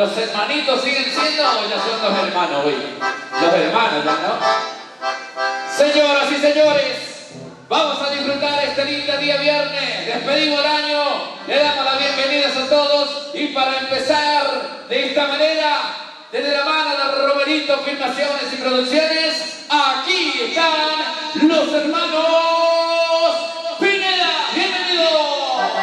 ¿Los hermanitos siguen siendo o ya son los hermanos, güey? Los hermanos ya, ¿no? Señoras y señores, vamos a disfrutar este lindo día viernes. Despedimos el año, le damos las bienvenidas a todos y para empezar de esta manera, desde la mano de Romerito Filmaciones y Producciones, aquí están los hermanos Pineda. ¡Bienvenidos!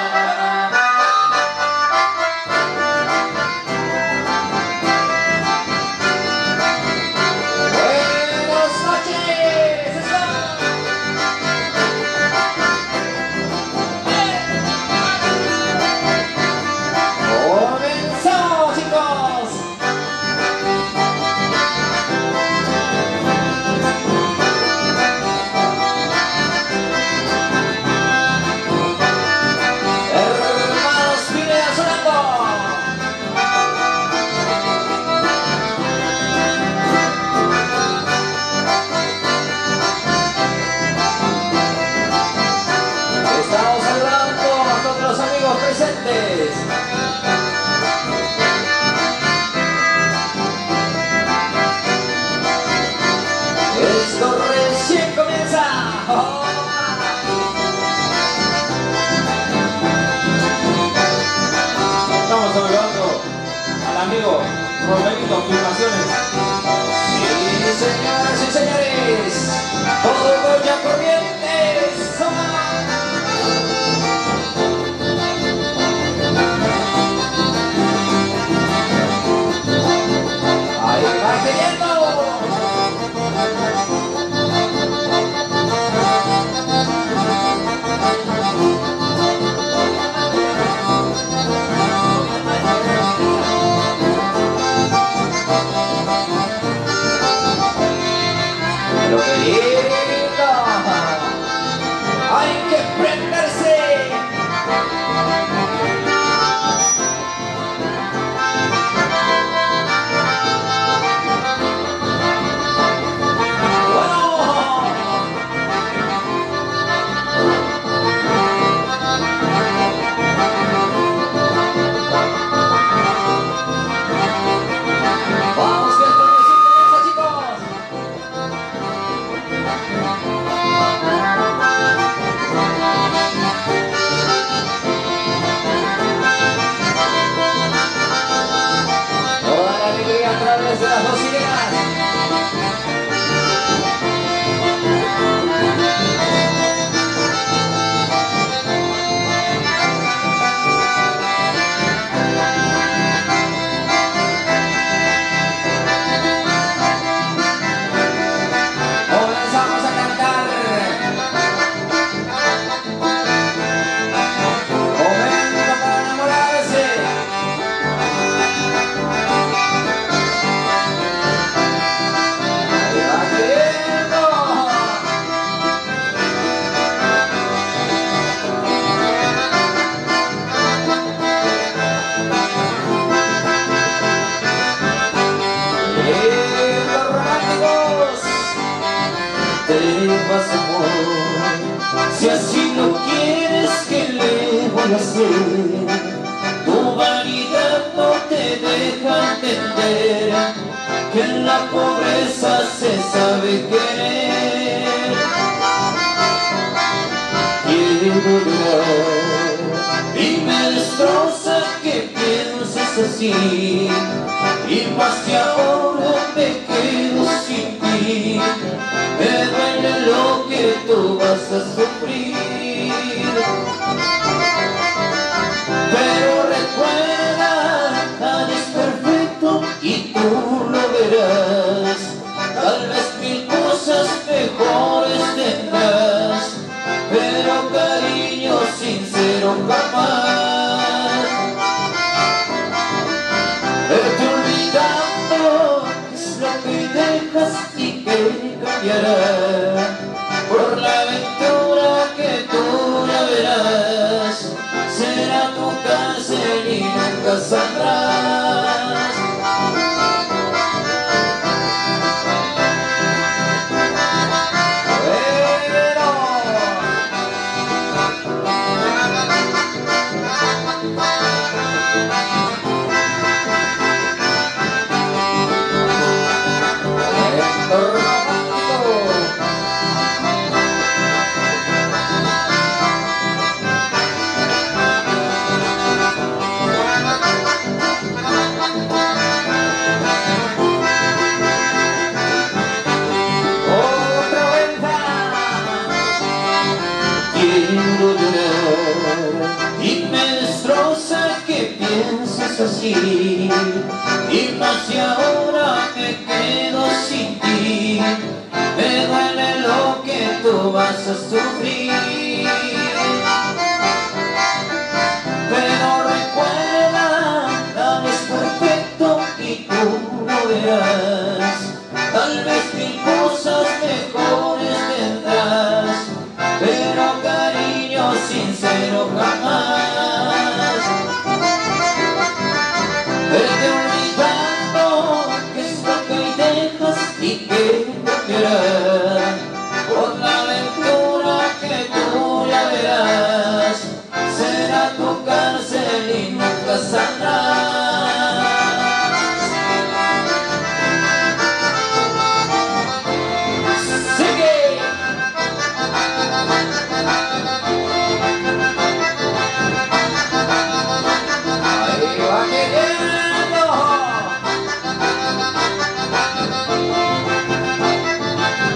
Romerito Filmaciones. Sí, señoras y señores, todo ya Corrientes. Ahí va queriendo. Lo que lindo, hay que prenderse. Vamos que esto no es interesa, chicos. Toda la alegría a través de las dos sirenas. Comenzamos a cantar. Momento para enamorarse. Ahí va queriendo. Lindos románticos. Te vas, amor, si así lo quieres, ¿qué le voy a hacer? Tu vanidad no te deja entender que en la pobreza se sabe querer. Quiero llorar y me destroza que pienses así, y más que ahora me quedo sin ti. Me duele lo que tú vas a sufrir, pero recuerda, nada es perfecto y tú lo verás. Tal vez mil cosas mejores tendrás, pero cariño sincero jamás. Vete olvidando es lo que dejas y que cambiará por la aventura que tú la verás. Será tu cárcel y nunca saldrás. piensas así, y más si ahora me quedo sin ti, me duele lo que tú vas a sufrir. Pero recuerda, nada es perfecto y tú lo verás. Tal vez mil cosas mejores tendrás, pero cariño sincero jamás. Vete olvidando que es lo que hoy dejas y que cambiará por la aventura que tú ya verás. Será tu cárcel y nunca saldrás. ¡Sigue! Ahí va queriendo.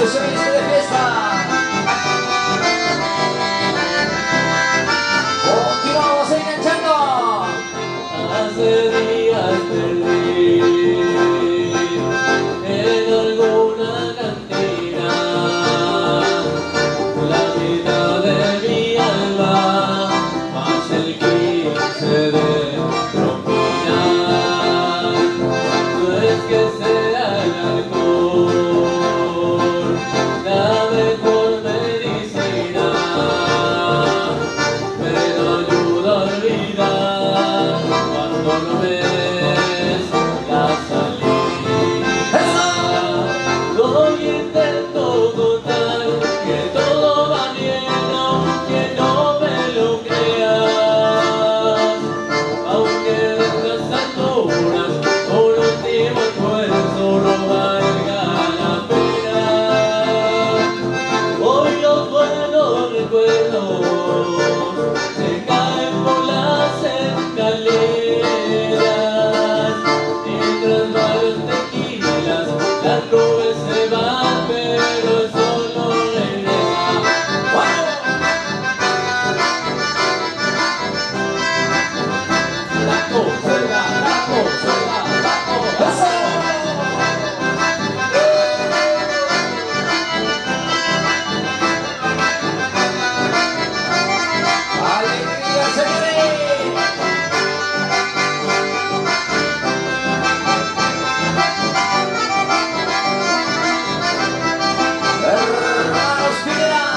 que se viste de fiesta. Continuamos enganchando. Hace días perdí en alguna cantina la vida de mi alma, más el 15 de propina. No es que sea el alcohol la mejor medicina, pero ayuda a olvidar cuando no ves la salida. Hoy intento contar que todo va bien, aunque no me lo creas, aunque detrás alturas un último esfuerzo no valga la pena. Hoy los buenos recuerdos se caen por las escaleras, mientras varios tequilas, las nubes se van, pero el sol no regresa. La cosa, la cosa, la cosa. Alegría, señores. Hermanos Piedra.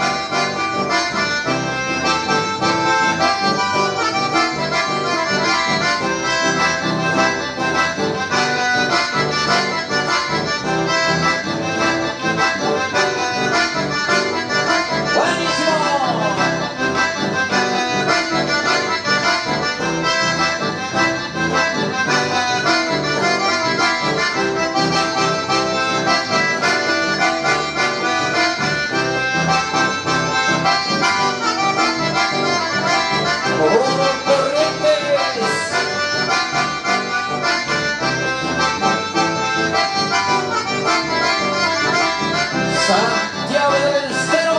Santiago del Estero.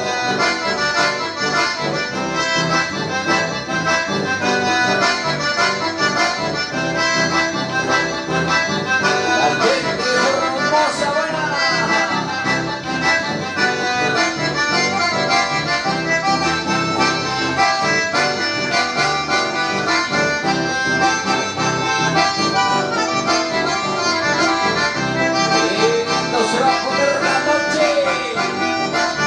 La gente hermosa, buena. No se va a poner la noche.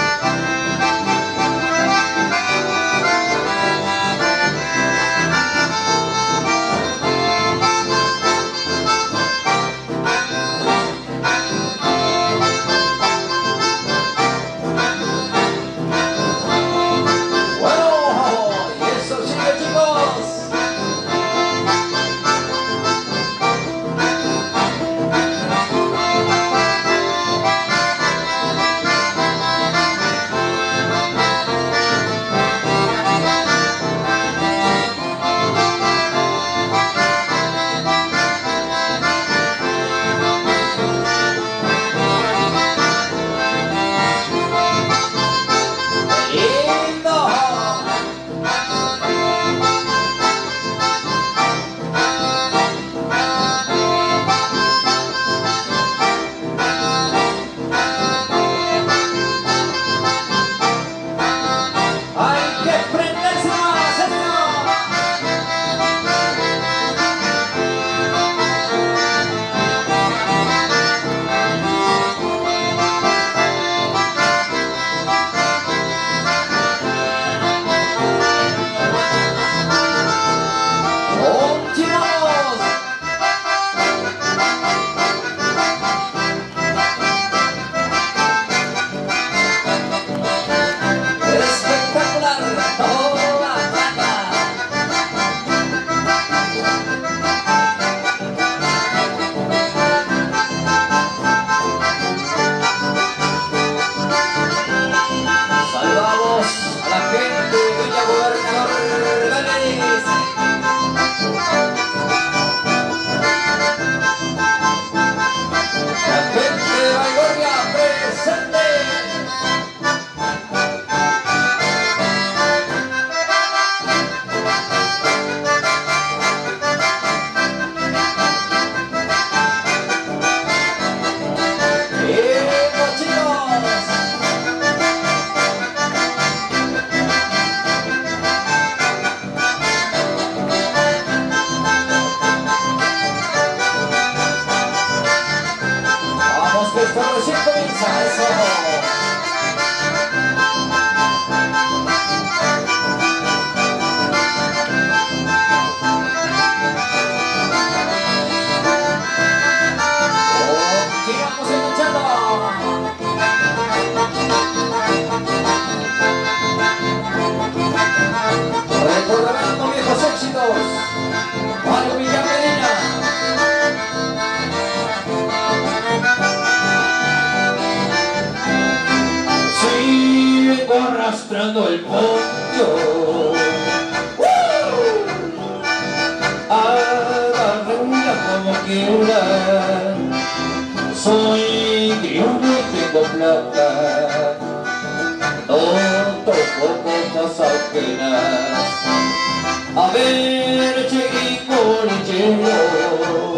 que esto recién comienza, eso. Sigamos escuchando. Recordando viejos éxitos. Mario Villamedina. Sigo arrastrando el pollo. Agarrarla como quiera. Soy criollo y tengo plata. No toco cosas ajenas. A ver, chico lichero,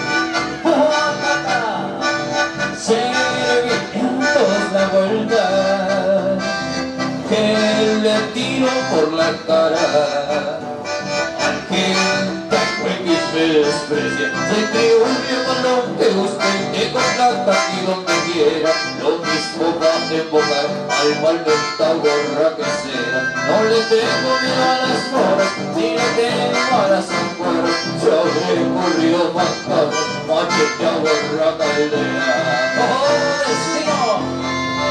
servientos la vuelta, que le tiro por la cara. Al que me desprecia, soy criollo con lo que usted tengo plata y donde quiera. Lo mismo va a invocar al maldita gorra que sea. No le tengo miedo a las moras, ni le tengo a las afueras. Se habré corrido fantasma, machete a gorra caldera. ¡Oh, destino!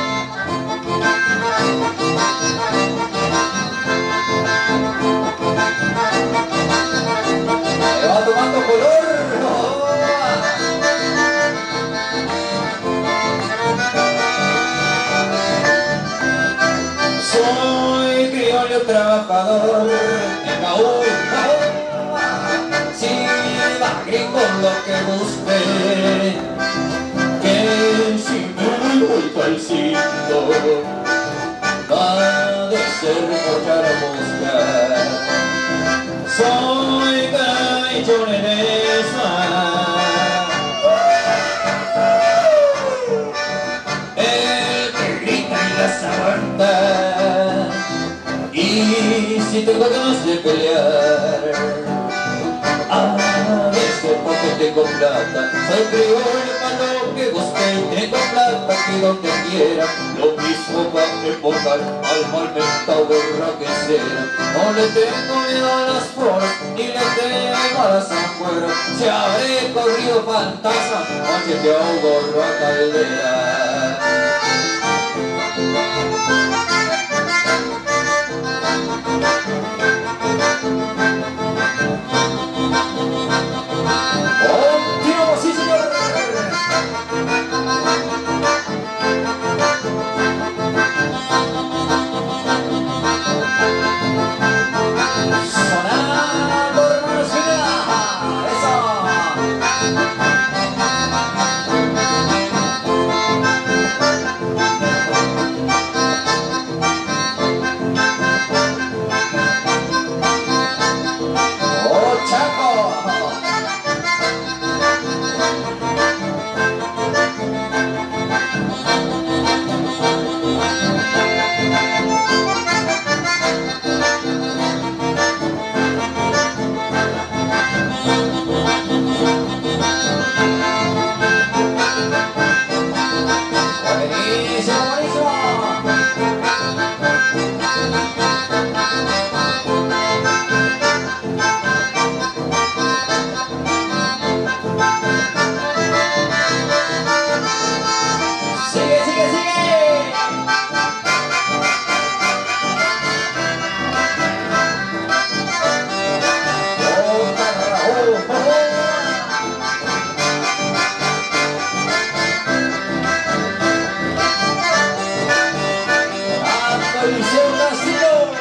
Me va tomando color. Soy criollo trabajador de Caú. Si va gringo lo que guste, que si me voy calcito, va de ser mochar a buscar. Soy gaito Ledesma, el que grita y las aguanta. Y si tengo ganas de pelear, a veces porque tengo plata. Soy criollo para lo que guste, tengo plata que donde quiera. Lo mismo va a invocar al mal mentado gorra que sea. No le tengo miedo a las flores, ni le tengo a las afueras. Se habré corrido fantasma, macheteado gorra caldera. ¡Continuamos, sí señor! Sonando hermanos Pineda, eso. ¡Oh, Chaco! Buenísimo, buenísimo. Sigue, sigue, sigue. Oh, carajo, oh, oh. Liceo Castillo.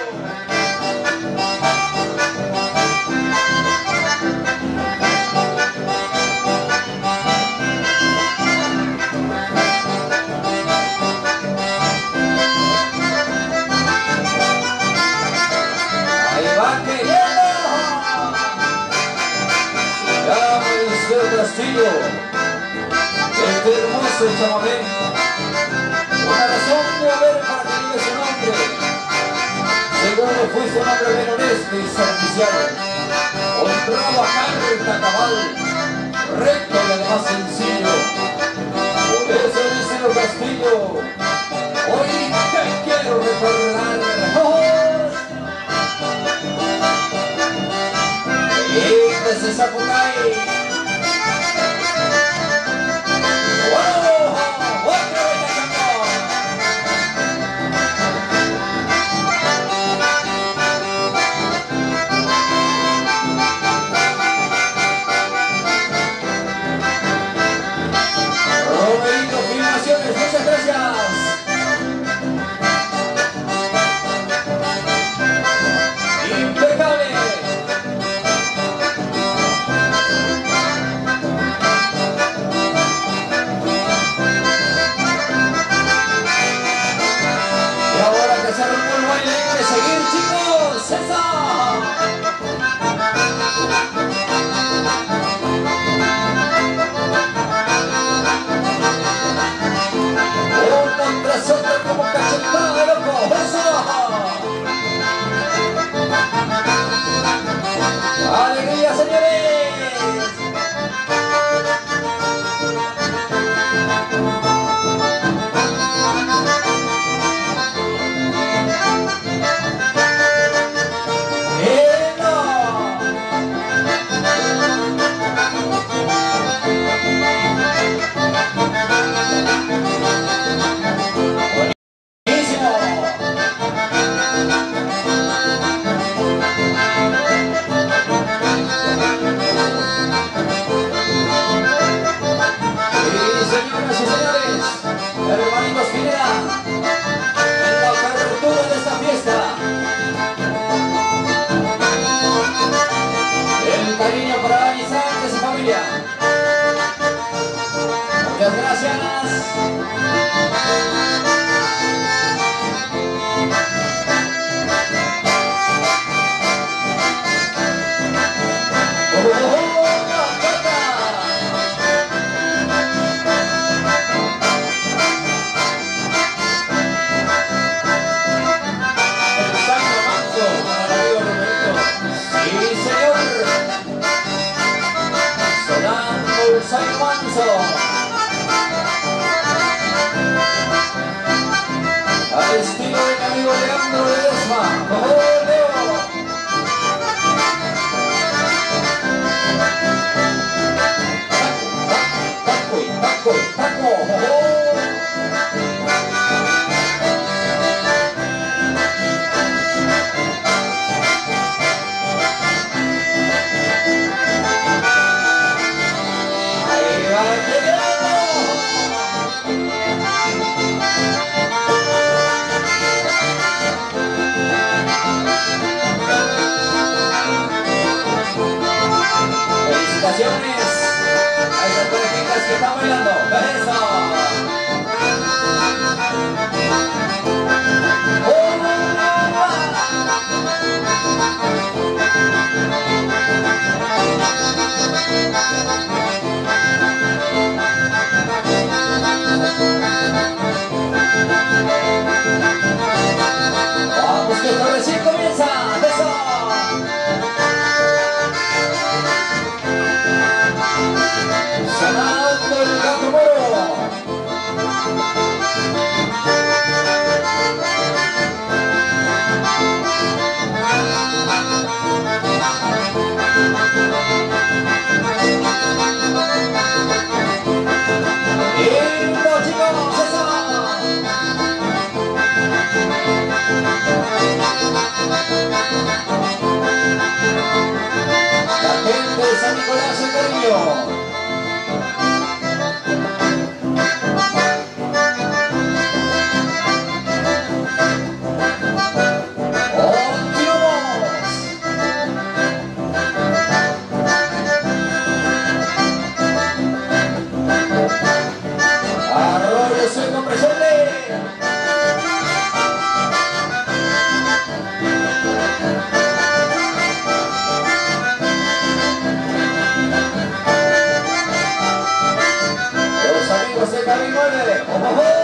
Ahí va queriendo. Ya me Liceo Castillo. Este hermoso chamamé. Una razón de haber para que diga su nombre. Seguro fuiste un hombre bien honesto y servicial, honrado a carta cabal, recto y además sencillo. Por eso Cabildo. Hoy te quiero recordar. Y desde Zapucay. Muchas gracias. Impecable. Y ahora que se armó el baile, hay que seguir, chicos. ¡Esa! Tras otra como cachetada de loco. ¡Eso! ¡Alegría, señores! Muchas gracias. Al estilo de mi amigo Leandro Ledesma. ¡Oh, Leo! Taco, taco, ahí va el teléfono. Felicitaciones a esas parejitas que están bailando. ¡Eso! Vamos, que esto recién comienza. ¡Eso! Sonando el gato moro. Lindo, chicos, eso. La gente de San Nicolás en cariño. Arroyo Seco presente. Los amigos de Cali 9. ¡Oh, oh, oh!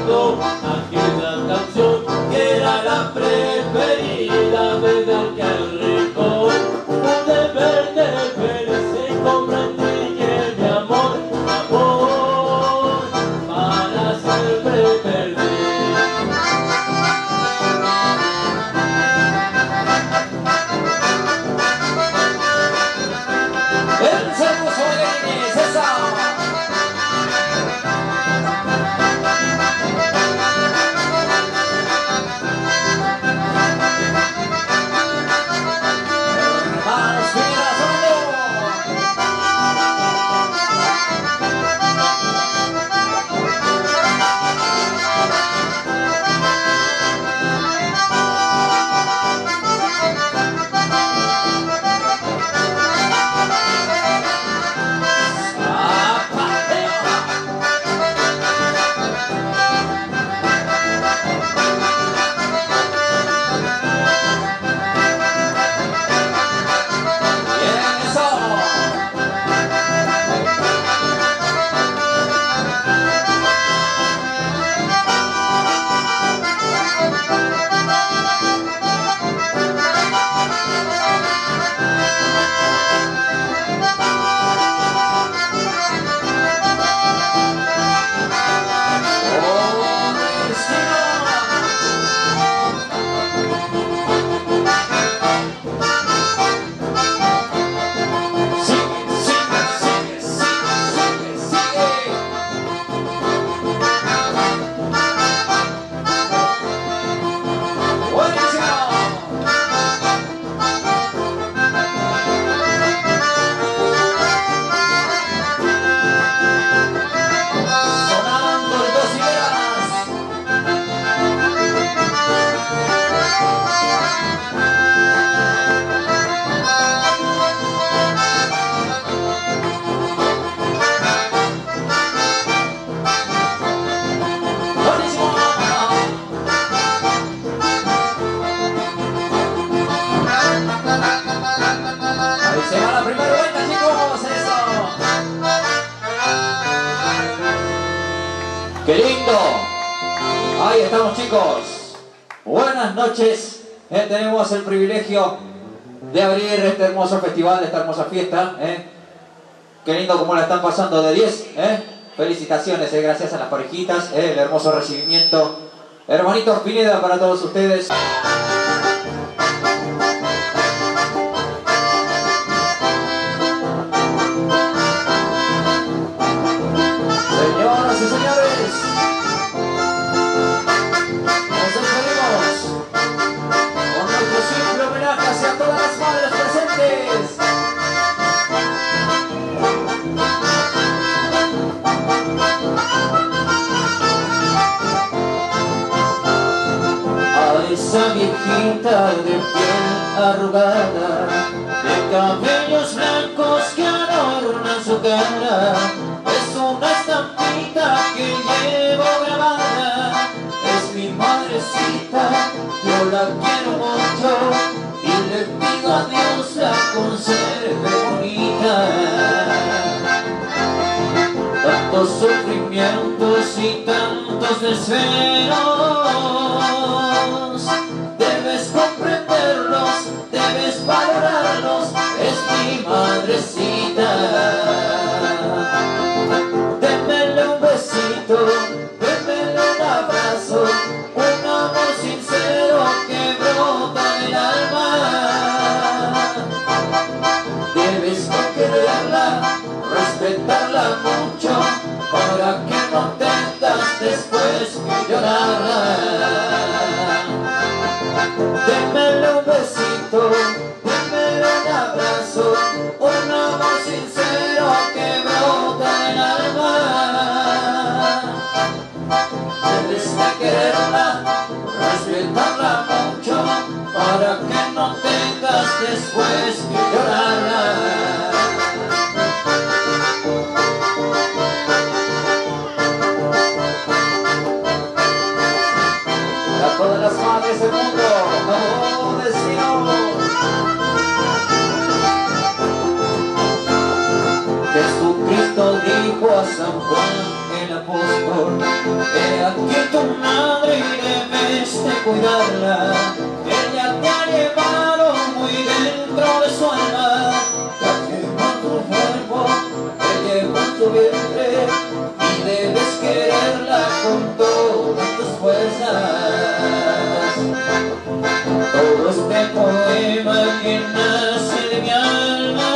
cantó aquella canción que era la preferida desde aquel rincón. Pude verte feliz y comprendí que mi amor para siempre perdí. El hermoso de César. ¡Qué lindo! Ahí estamos, chicos. Buenas noches. Tenemos el privilegio de abrir este hermoso festival, esta hermosa fiesta. Qué lindo como la están pasando de 10. Felicitaciones, gracias a las parejitas. El hermoso recibimiento. Hermanitos Pineda para todos ustedes. Señoras y señores, nos despedimos con nuestro simple homenaje hacia todas las madres presentes. A esa viejita de piel arrugada, de cabellos blancos que adornan su cara, es una estampita que llevo grabada, es mi madrecita, yo la quiero mucho y le pido a Dios la conserve bonita. Tantos sufrimientos y tantos deseos, debes comprenderlos, debes valorarlos, es mi madrecita. Démele un besito, démele un abrazo, un amor sincero que brota del alma. Debes quererla, respetarla mucho, para que no tengas después que llorarla. Démele un besito, démele un abrazo, un amor sincero que brota del alma. Debes de quererla, respetarla mucho, para que no tengas después que llorarla. A todas las madres del mundo, oh destino. Jesucristo dijo a San Juan el apóstol, He aquí tu madre y debes de cuidarla. Ella te ha llevado muy dentro de su alma, te lleva en tu cuerpo, te lleva en tu vientre, y debes quererla con todas tus fuerzas. Todo este poema que nace de mi alma,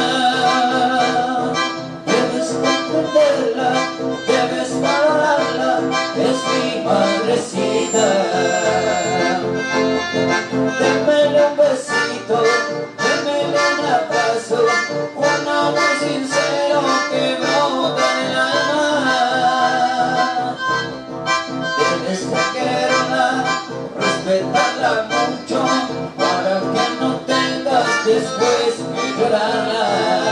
debes comprenderla, debes valorarla, es mi madrecita. Démele un besito, démele un abrazo, un amor sincero que brota del alma. Debes de quererla, respetarla mucho, para que no tengas después que llorarla.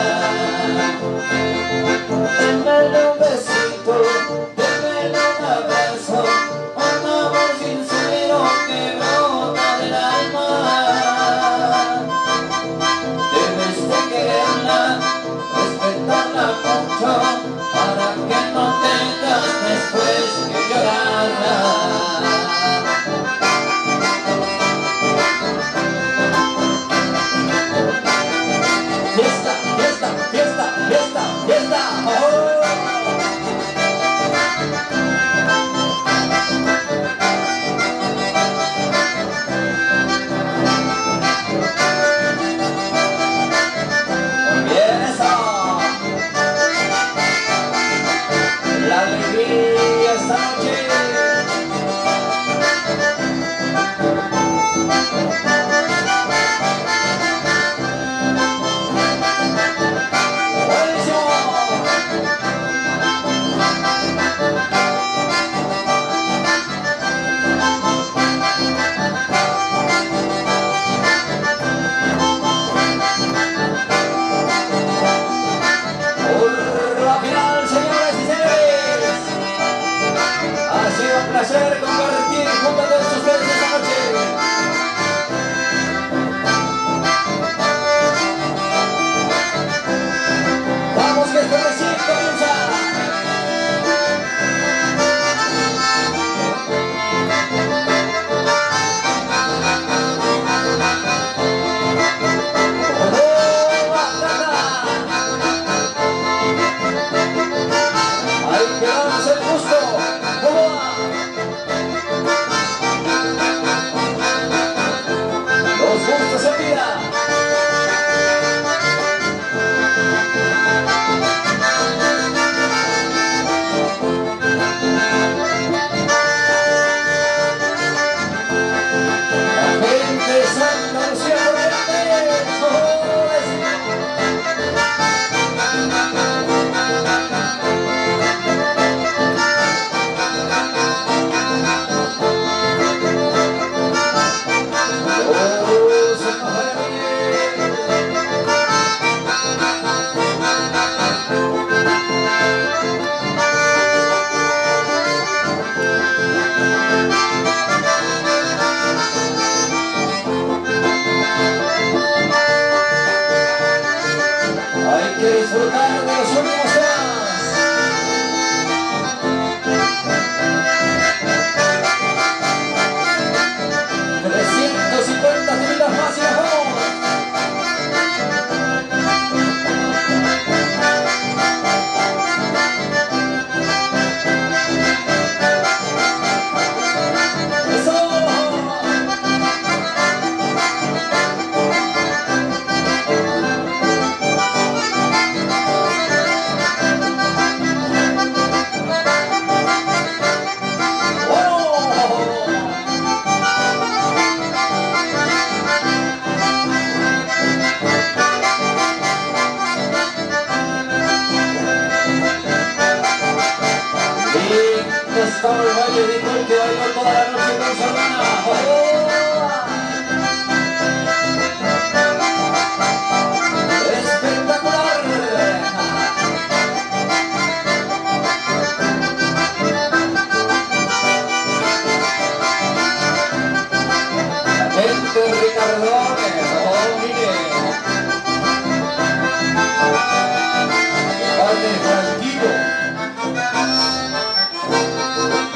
Démele un besito, démele un abrazo, un amor sincero que brota del alma. Debes de quererla, respetarla mucho, para que no tengas después que llorarla. Fiesta, fiesta, fiesta, fiesta, fiesta. ¡Oh! Bien, eso. La alegría esta noche. Por final, señoras y señores, ha sido un placer compartir junto a todos ustedes esta noche. Vamos que esto recién comienza. Hay que darnos el gusto. Los gustos en vida. La gente de Santa Lucía Corrientes. Hay que disfrutar de los últimos temas. $350 temitas más y nos vamos. ¡Eso! Está el baile de Nicole que bailó toda la noche con su hermana. ¡Espectacular! La gente de Ricardo, mire. Padre Franquito.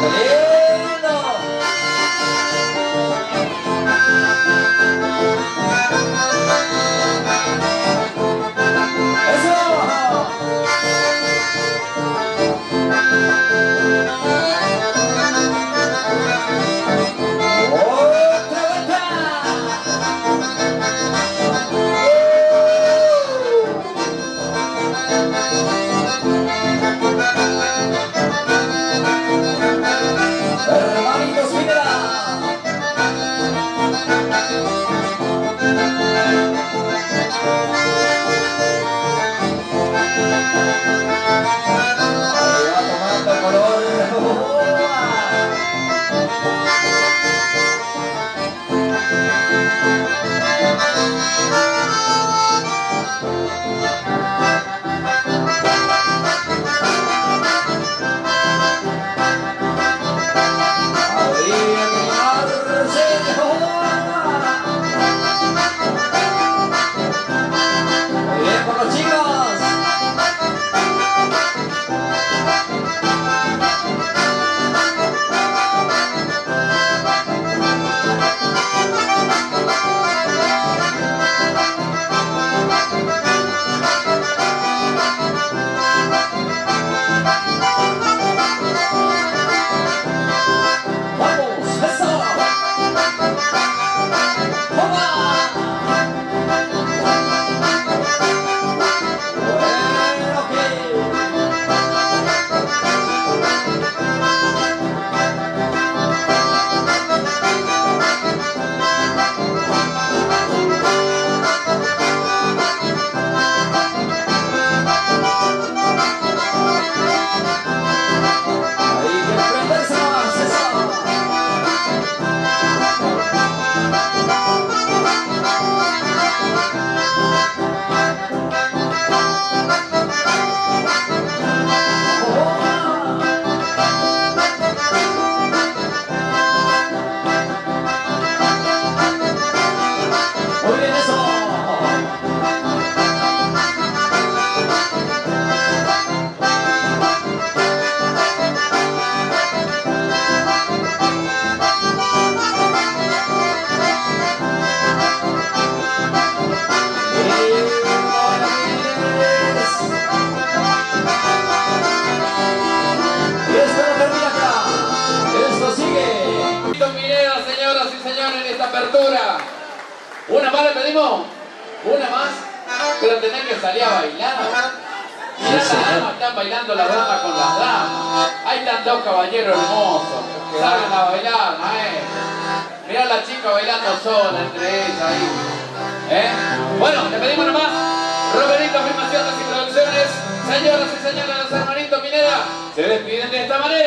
apertura. ¿Una más le pedimos? ¿Una más? Pero tenés que salir a bailar. Mirá, las damas están bailando las damas con las damas. Ahí están dos caballeros hermosos. Salgan a bailar, maestro. Mirá la chica bailando sola entre ellas ahí. Bueno, le pedimos una más. Roberito, filmaciones y producciones. Señoras y señores, los hermanitos Pineda se despiden de esta manera.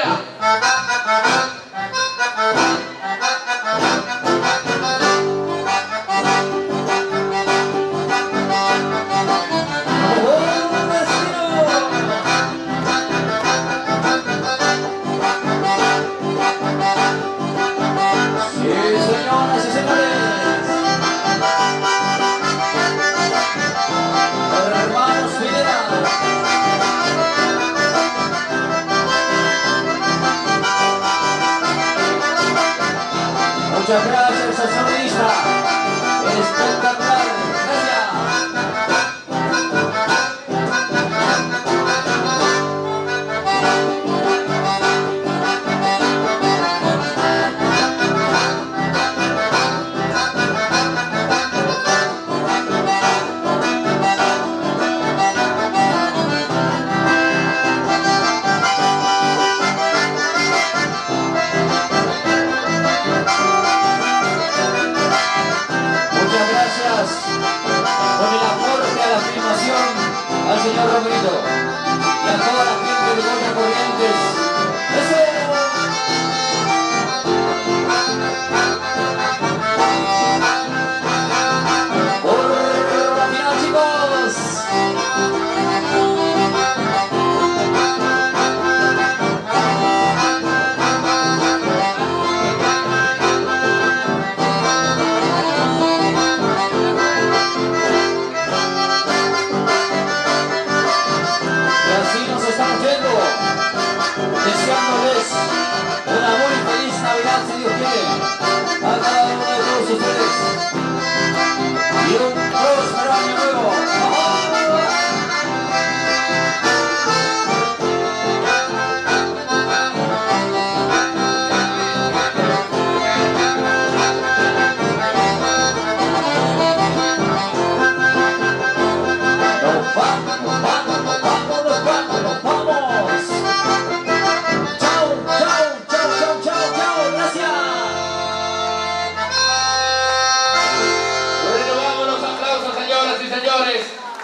Muchas gracias al sonidista. Espectacular.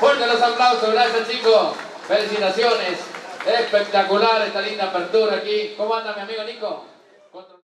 Fuerte los aplausos, gracias chicos. Felicitaciones. Espectacular esta linda apertura aquí. ¿Cómo anda mi amigo Nico?